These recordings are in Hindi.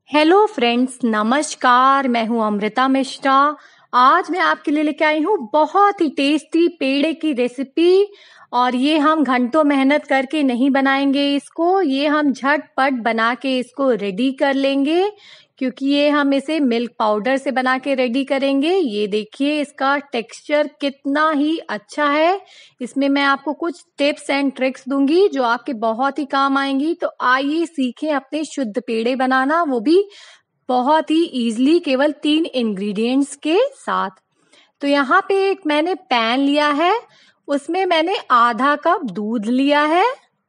हेलो फ्रेंड्स, नमस्कार। मैं हूं अमृता मिश्रा। आज मैं आपके लिए लेके आई हूं बहुत ही टेस्टी पेड़े की रेसिपी। और ये हम घंटों मेहनत करके नहीं बनाएंगे इसको, ये हम झटपट बना के इसको रेडी कर लेंगे, क्योंकि ये हम इसे मिल्क पाउडर से बना के रेडी करेंगे। ये देखिए इसका टेक्सचर कितना ही अच्छा है। इसमें मैं आपको कुछ टिप्स एंड ट्रिक्स दूंगी जो आपके बहुत ही काम आएंगी। तो आइए सीखें अपने शुद्ध पेड़े बनाना, वो भी बहुत ही इजीली, केवल 3 इंग्रेडिएंट्स के साथ। तो यहाँ पे एक मैंने पैन लिया है, उसमें मैंने आधा कप दूध लिया है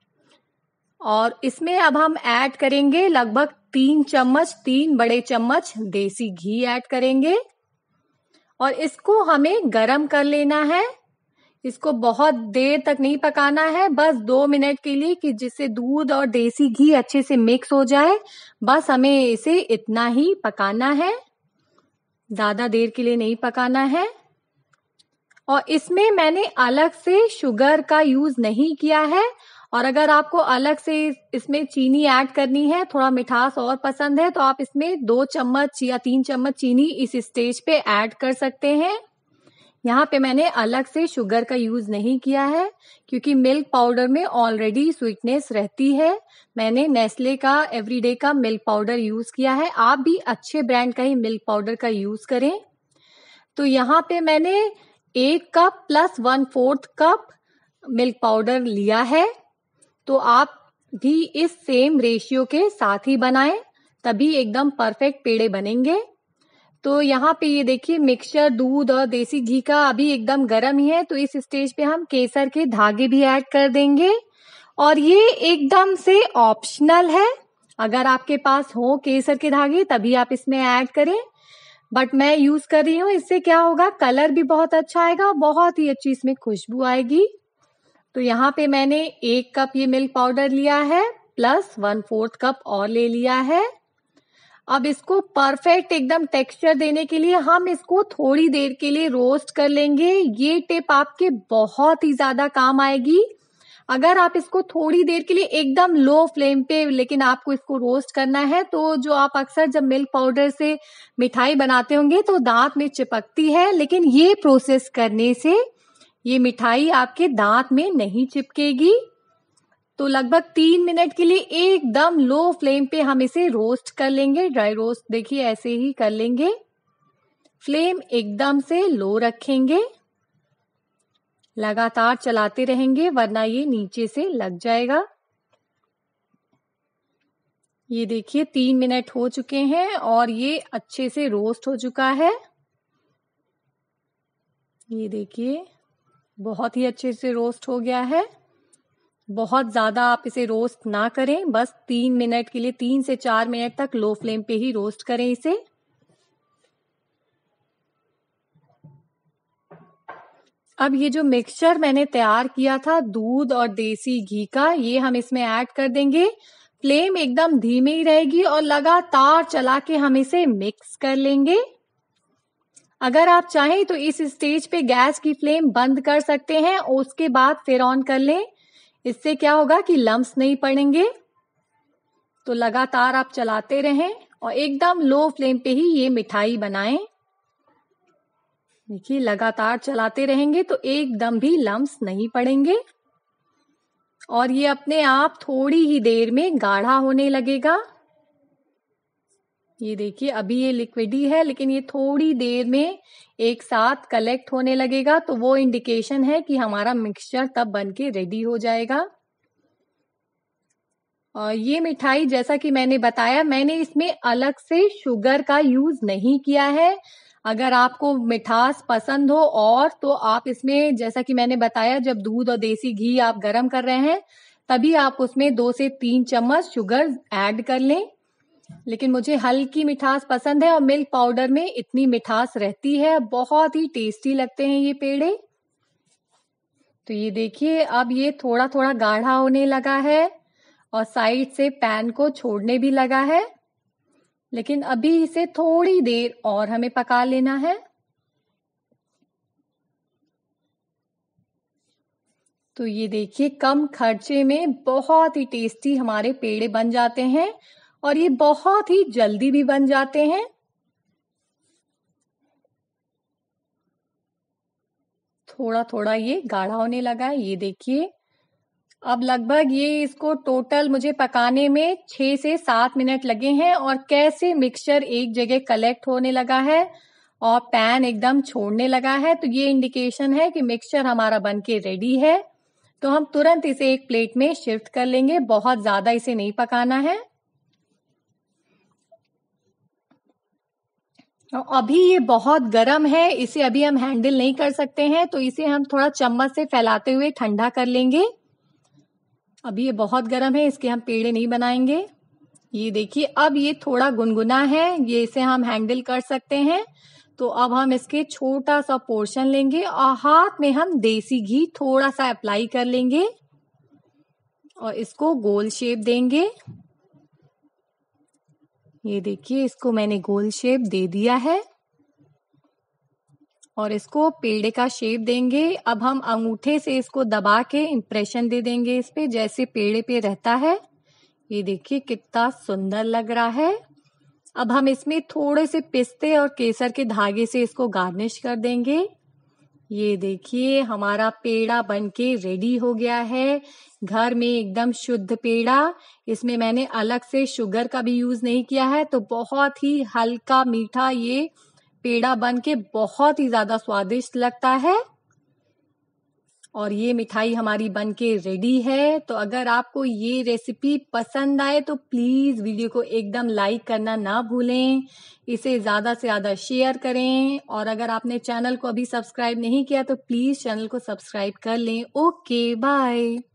और इसमें अब हम ऐड करेंगे लगभग 3 बड़े चम्मच देसी घी ऐड करेंगे और इसको हमें गरम कर लेना है। इसको बहुत देर तक नहीं पकाना है, बस 2 मिनट के लिए, कि जिससे दूध और देसी घी अच्छे से मिक्स हो जाए। बस हमें इसे इतना ही पकाना है, ज्यादा देर के लिए नहीं पकाना है। और इसमें मैंने अलग से शुगर का यूज नहीं किया है। और अगर आपको अलग से इसमें चीनी ऐड करनी है, थोड़ा मिठास और पसंद है, तो आप इसमें 2 चम्मच या 3 चम्मच चीनी इस स्टेज पे ऐड कर सकते हैं। यहाँ पे मैंने अलग से शुगर का यूज नहीं किया है, क्योंकि मिल्क पाउडर में ऑलरेडी स्वीटनेस रहती है। मैंने नेस्ले का एवरीडे का मिल्क पाउडर यूज किया है। आप भी अच्छे ब्रांड का ही मिल्क पाउडर का यूज करें। तो यहाँ पे मैंने 1 cup plus 1/4 cup milk powder लिया है। तो आप भी इस सेम रेशियो के साथ ही बनाएं, तभी एकदम परफेक्ट पेड़े बनेंगे। तो यहाँ पे ये देखिए मिक्सचर दूध और देसी घी का अभी एकदम गर्म ही है। तो इस स्टेज पे हम केसर के धागे भी ऐड कर देंगे और ये एकदम से ऑप्शनल है। अगर आपके पास हो केसर के धागे तभी आप इसमें ऐड करें, बट मैं यूज कर रही हूँ। इससे क्या होगा, कलर भी बहुत अच्छा आएगा, बहुत ही अच्छी इसमें खुशबू आएगी। तो यहाँ पे मैंने 1 कप ये मिल्क पाउडर लिया है, प्लस 1/4 कप और ले लिया है। अब इसको परफेक्ट एकदम टेक्सचर देने के लिए हम इसको थोड़ी देर के लिए रोस्ट कर लेंगे। ये टिप आपके बहुत ही ज्यादा काम आएगी। अगर आप इसको थोड़ी देर के लिए एकदम लो फ्लेम पे, लेकिन आपको इसको रोस्ट करना है, तो जो आप अक्सर जब मिल्क पाउडर से मिठाई बनाते होंगे तो दांत में चिपकती है, लेकिन ये प्रोसेस करने से ये मिठाई आपके दांत में नहीं चिपकेगी। तो लगभग 3 मिनट के लिए एकदम लो फ्लेम पे हम इसे रोस्ट कर लेंगे। ड्राई रोस्ट देखिए ऐसे ही कर लेंगे, फ्लेम एकदम से लो रखेंगे, लगातार चलाते रहेंगे वरना ये नीचे से लग जाएगा। ये देखिए 3 मिनट हो चुके हैं और ये अच्छे से रोस्ट हो चुका है। ये देखिए बहुत ही अच्छे से रोस्ट हो गया है। बहुत ज्यादा आप इसे रोस्ट ना करें, बस 3 मिनट के लिए, 3 से 4 मिनट तक लो फ्लेम पे ही रोस्ट करें इसे। अब ये जो मिक्सचर मैंने तैयार किया था दूध और देसी घी का, ये हम इसमें ऐड कर देंगे। फ्लेम एकदम धीमी ही रहेगी और लगातार चला के हम इसे मिक्स कर लेंगे। अगर आप चाहें तो इस स्टेज पे गैस की फ्लेम बंद कर सकते हैं, उसके बाद फिर ऑन कर लें। इससे क्या होगा कि लम्स नहीं पड़ेंगे। तो लगातार आप चलाते रहें और एकदम लो फ्लेम पे ही ये मिठाई बनाएं। देखिए लगातार चलाते रहेंगे तो एकदम भी लम्स नहीं पड़ेंगे और ये अपने आप थोड़ी ही देर में गाढ़ा होने लगेगा। ये देखिए अभी ये लिक्विड ही है, लेकिन ये थोड़ी देर में एक साथ कलेक्ट होने लगेगा, तो वो इंडिकेशन है कि हमारा मिक्सचर तब बनके रेडी हो जाएगा। और ये मिठाई जैसा कि मैंने बताया, मैंने इसमें अलग से शुगर का यूज नहीं किया है। अगर आपको मिठास पसंद हो और, तो आप इसमें, जैसा कि मैंने बताया, जब दूध और देसी घी आप गरम कर रहे हैं तभी आप उसमें 2 से 3 चम्मच शुगर ऐड कर लें। लेकिन मुझे हल्की मिठास पसंद है और मिल्क पाउडर में इतनी मिठास रहती है, बहुत ही टेस्टी लगते हैं ये पेड़े। तो ये देखिए अब ये थोड़ा थोड़ा गाढ़ा होने लगा है और साइड से पैन को छोड़ने भी लगा है, लेकिन अभी इसे थोड़ी देर और हमें पका लेना है। तो ये देखिए कम खर्चे में बहुत ही टेस्टी हमारे पेड़े बन जाते हैं और ये बहुत ही जल्दी भी बन जाते हैं। थोड़ा थोड़ा ये गाढ़ा होने लगा है, ये देखिए। अब लगभग ये इसको टोटल मुझे पकाने में 6 से 7 मिनट लगे हैं और कैसे मिक्सचर एक जगह कलेक्ट होने लगा है और पैन एकदम छोड़ने लगा है, तो ये इंडिकेशन है कि मिक्सचर हमारा बनके रेडी है। तो हम तुरंत इसे एक प्लेट में शिफ्ट कर लेंगे, बहुत ज्यादा इसे नहीं पकाना है। अभी ये बहुत गर्म है, इसे अभी हम हैंडल नहीं कर सकते हैं, तो इसे हम थोड़ा चम्मच से फैलाते हुए ठंडा कर लेंगे। अभी ये बहुत गर्म है, इसके हम पेड़े नहीं बनाएंगे। ये देखिए अब ये थोड़ा गुनगुना है, ये इसे हम हैंडल कर सकते हैं। तो अब हम इसके छोटा सा पोर्शन लेंगे और हाथ में हम देसी घी थोड़ा सा अप्लाई कर लेंगे और इसको गोल शेप देंगे। ये देखिए इसको मैंने गोल शेप दे दिया है और इसको पेड़े का शेप देंगे। अब हम अंगूठे से इसको दबा के इम्प्रेशन दे देंगे इस पे, जैसे पेड़े पे रहता है। ये देखिए कितना सुंदर लग रहा है। अब हम इसमें थोड़े से पिस्ते और केसर के धागे से इसको गार्निश कर देंगे। ये देखिए हमारा पेड़ा बनके रेडी हो गया है, घर में एकदम शुद्ध पेड़ा। इसमें मैंने अलग से शुगर का भी यूज नहीं किया है, तो बहुत ही हल्का मीठा ये पेड़ा बनके बहुत ही ज्यादा स्वादिष्ट लगता है। और ये मिठाई हमारी बनके रेडी है। तो अगर आपको ये रेसिपी पसंद आए तो प्लीज वीडियो को एकदम लाइक करना ना भूलें, इसे ज्यादा से ज्यादा शेयर करें और अगर आपने चैनल को अभी सब्सक्राइब नहीं किया तो प्लीज चैनल को सब्सक्राइब कर लें। Okay bye.